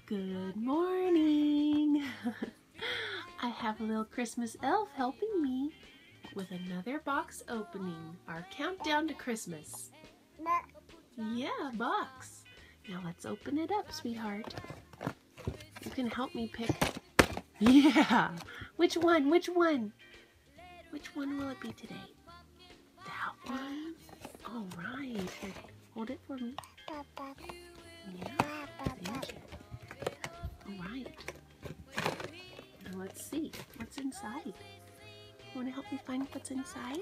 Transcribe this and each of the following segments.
Good morning! I have a little Christmas elf helping me with another box opening. Our countdown to Christmas. Yeah, box. Now let's open it up, sweetheart. You can help me pick. Yeah! Which one? Which one? Which one will it be today? That one? All right. Here, hold it for me. Yeah, thank you. All right. Now let's see what's inside. You want to help me find what's inside?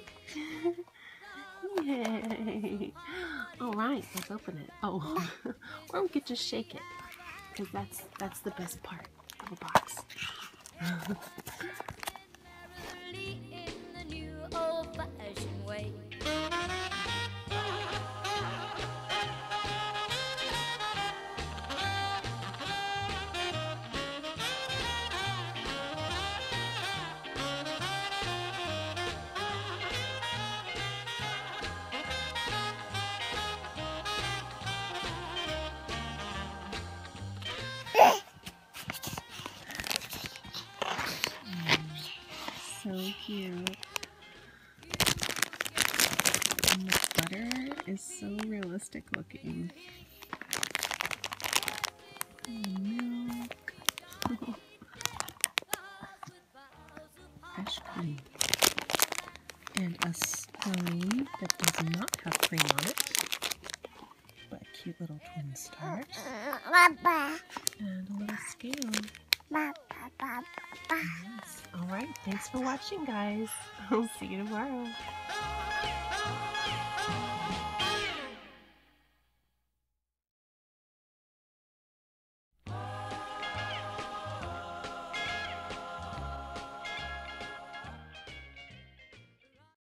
Yay! All right, let's open it. Oh, or we could just shake it, because that's the best part of a box. So cute. And the butter is so realistic looking. Milk. Fresh cream. And a spoon that does not have cream on it, but a cute little twin star. And a little scale. Yes. All right, thanks for watching, guys. I'll see you tomorrow.